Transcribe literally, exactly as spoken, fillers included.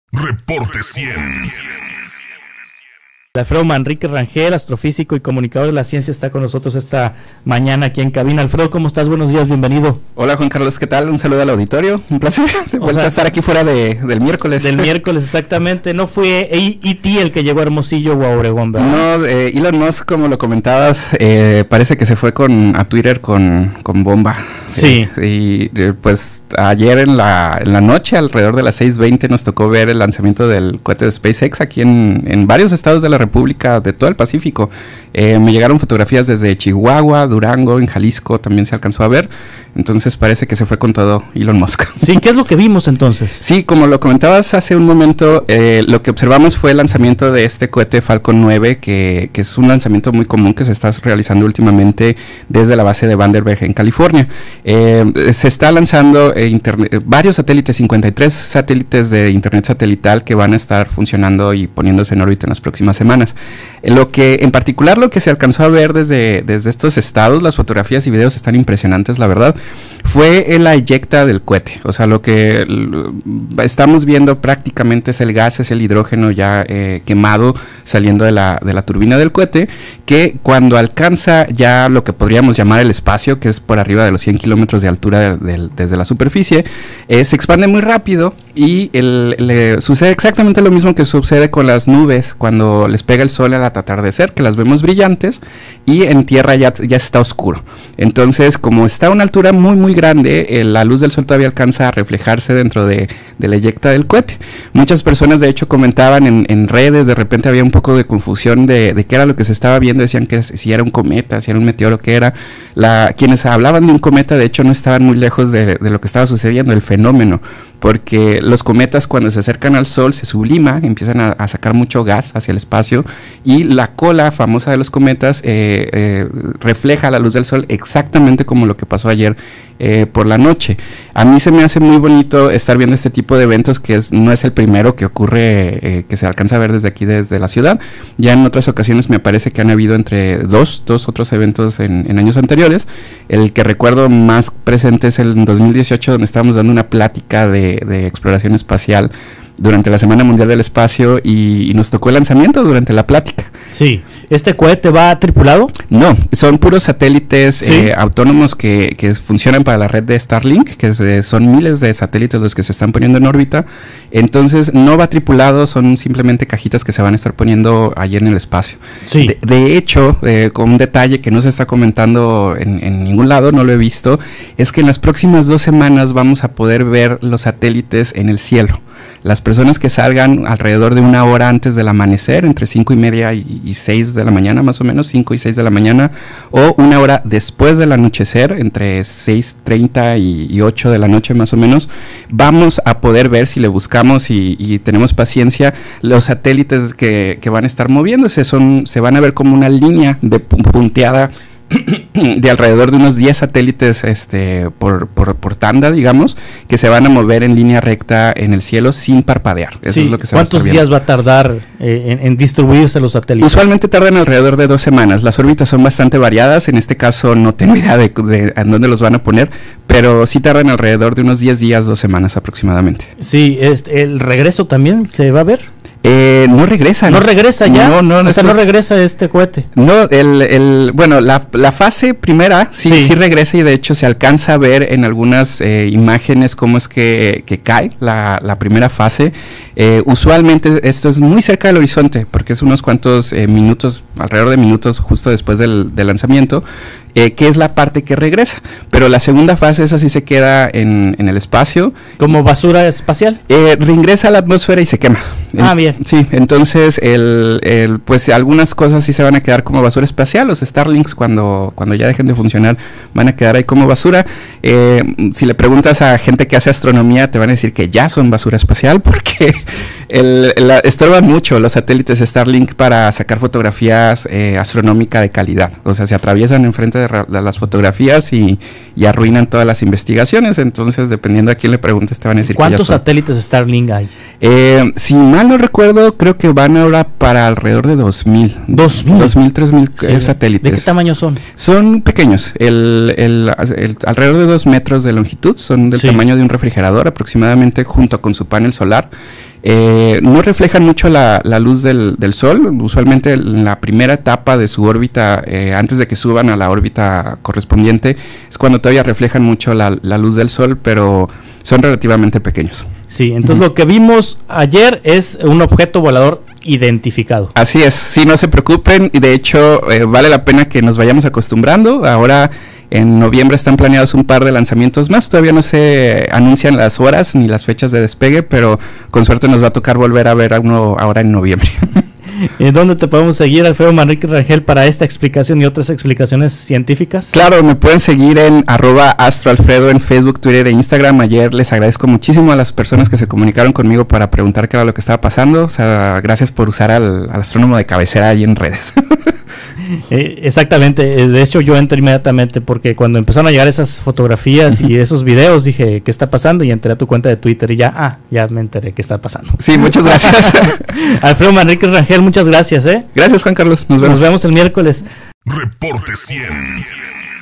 Reporte cien. Alfredo Manrique Rangel, astrofísico y comunicador de la ciencia, está con nosotros esta mañana aquí en cabina. Alfredo, ¿cómo estás? Buenos días, bienvenido. Hola Juan Carlos, ¿qué tal? Un saludo al auditorio, un placer de vuelta a estar aquí fuera de, del miércoles. Del miércoles, exactamente. No fue E T el que llegó a Hermosillo o a Obregón, ¿verdad? No, eh, Elon Musk, como lo comentabas, eh, parece que se fue con a Twitter con, con bomba. Sí. Eh, y eh, pues ayer en la, en la noche, alrededor de las seis veinte, nos tocó ver el lanzamiento del cohete de SpaceX aquí en, en varios estados de la República, de todo el Pacífico. Eh, me llegaron fotografías desde Chihuahua, Durango, en Jalisco también se alcanzó a ver. Entonces parece que se fue con todo Elon Musk. Sí, ¿qué es lo que vimos entonces? Sí, como lo comentabas hace un momento, eh, lo que observamos fue el lanzamiento de este cohete Falcon nueve, que, que es un lanzamiento muy común que se está realizando últimamente desde la base de Vandenberg en California. Eh, se está lanzando eh, internet, varios satélites, cincuenta y tres satélites de internet satelital que van a estar funcionando y poniéndose en órbita en las próximas semanas. Eh, lo que, en particular, lo que se alcanzó a ver desde, desde estos estados, las fotografías y videos están impresionantes, la verdad, fue la eyecta del cohete. O sea, lo que l- estamos viendo prácticamente es el gas, es el hidrógeno ya eh, quemado saliendo de la, de la turbina del cohete, que cuando alcanza ya lo que podríamos llamar el espacio, que es por arriba de los cien kilómetros de altura de, de, desde la superficie, eh, se expande muy rápido y el, le sucede exactamente lo mismo que sucede con las nubes cuando les pega el sol al atardecer, que las vemos brillantes y en tierra ya, ya está oscuro. Entonces, como está a una altura muy muy grande, eh, la luz del sol todavía alcanza a reflejarse dentro de, de la eyecta del cohete. Muchas personas de hecho comentaban en, en redes, de repente había un poco de confusión de, de qué era lo que se estaba viendo, decían que si era un cometa, si era un meteoro, qué era. La, quienes hablaban de un cometa de hecho no estaban muy lejos de, de lo que estaba sucediendo, el fenómeno, porque los cometas cuando se acercan al sol se subliman, empiezan a, a sacar mucho gas hacia el espacio y la cola famosa de los cometas eh, eh, refleja la luz del sol exactamente como lo que pasó ayer eh, por la noche. A mí se me hace muy bonito estar viendo este tipo de eventos, que es, no es el primero que ocurre, eh, que se alcanza a ver desde aquí, desde la ciudad. Ya en otras ocasiones me parece que han habido entre dos, dos otros eventos en, en años anteriores. El que recuerdo más presente es el en dos mil dieciocho, donde estábamos dando una plática de, de exploración espacial durante la Semana Mundial del Espacio y, y nos tocó el lanzamiento durante la plática. Sí. ¿Este cohete va tripulado? No, son puros satélites ¿Sí? eh, autónomos que, que funcionan para la red de Starlink, que es, son miles de satélites los que se están poniendo en órbita. Entonces no va tripulado, son simplemente cajitas que se van a estar poniendo allí en el espacio. Sí. De, de hecho, eh, con un detalle que no se está comentando en, en ningún lado, no lo he visto, es que en las próximas dos semanas vamos a poder ver los satélites en el cielo. Las personas que salgan alrededor de una hora antes del amanecer, entre cinco y media y, y seis de la mañana más o menos, cinco y seis de la mañana, o una hora después del anochecer, entre seis treinta y, y ocho de la noche más o menos, vamos a poder ver, si le buscamos y, y tenemos paciencia, los satélites que, que van a estar moviéndose. Son, se van a ver como una línea de punteada de alrededor de unos diez satélites este, por, por, por tanda, digamos, que se van a mover en línea recta en el cielo sin parpadear. Eso Sí. es lo que se va a estar ¿Cuántos viendo. días va a tardar eh, en, en distribuirse los satélites? Usualmente tardan alrededor de dos semanas. Las órbitas son bastante variadas. En este caso no tengo idea de, de en dónde los van a poner, pero sí tardan alrededor de unos diez días, dos semanas aproximadamente. Sí, este, ¿el regreso también se va a ver? Eh, no regresa. ¿No regresa ya? No, no, no. O sea, no estos- regresa este cohete. No, el, el, bueno, la, la fase primera sí, Sí. sí regresa y de hecho se alcanza a ver en algunas eh, imágenes cómo es que, que cae la, la primera fase. Eh, usualmente esto es muy cerca del horizonte porque es unos cuantos eh, minutos, alrededor de minutos justo después del, del lanzamiento, eh, que es la parte que regresa. Pero la segunda fase, esa sí se queda en, en el espacio. ¿Como basura espacial? Eh, reingresa a la atmósfera y se quema. Ah, En- bien. Sí, entonces el, el, pues algunas cosas sí se van a quedar como basura espacial. Los Starlinks cuando, cuando ya dejen de funcionar van a quedar ahí como basura. Eh, si le preguntas a gente que hace astronomía te van a decir que ya son basura espacial porque el, el, estorban mucho los satélites Starlink para sacar fotografías eh, astronómicas de calidad. O sea, se atraviesan enfrente de, ra- de las fotografías y, y arruinan todas las investigaciones. Entonces, dependiendo a quién le preguntes te van a decir que ya ¿Cuántos son. satélites Starlink hay? Eh, si mal no recuerdo, creo que van ahora para alrededor de dos mil. ¿Dos mil? dos mil, tres mil Sí. eh, satélites. ¿De qué tamaño son? Son pequeños, el, el, el- alrededor de dos metros de longitud, son del Sí. tamaño de un refrigerador aproximadamente, junto con su panel solar. eh, no reflejan mucho la, la luz del, del Sol. Usualmente en la primera etapa de su órbita, eh, antes de que suban a la órbita correspondiente, es cuando todavía reflejan mucho la, la luz del Sol, pero son relativamente pequeños. Sí, entonces uh-huh. lo que vimos ayer es un objeto volador identificado. Así es, sí, no se preocupen, y de hecho eh, vale la pena que nos vayamos acostumbrando. Ahora en noviembre están planeados un par de lanzamientos más, todavía no se anuncian las horas ni las fechas de despegue, pero con suerte nos va a tocar volver a ver a uno ahora en noviembre. ¿En dónde te podemos seguir, Alfredo Manrique Rangel, para esta explicación y otras explicaciones científicas? Claro, me pueden seguir en arroba astroalfredo en Facebook, Twitter e Instagram. Ayer les agradezco muchísimo a las personas que se comunicaron conmigo para preguntar qué era lo que estaba pasando. O sea, gracias por usar al, al astrónomo de cabecera ahí en redes. Eh, exactamente, de hecho yo entré inmediatamente porque cuando empezaron a llegar esas fotografías y esos videos dije, ¿qué está pasando? Y entré a tu cuenta de Twitter y ya, ah, ya me enteré qué está pasando. Sí, muchas gracias. Alfredo Manrique Rangel, muchas gracias, ¿eh? Gracias, Juan Carlos, nos vemos. Nos vemos el miércoles. Reporte cien.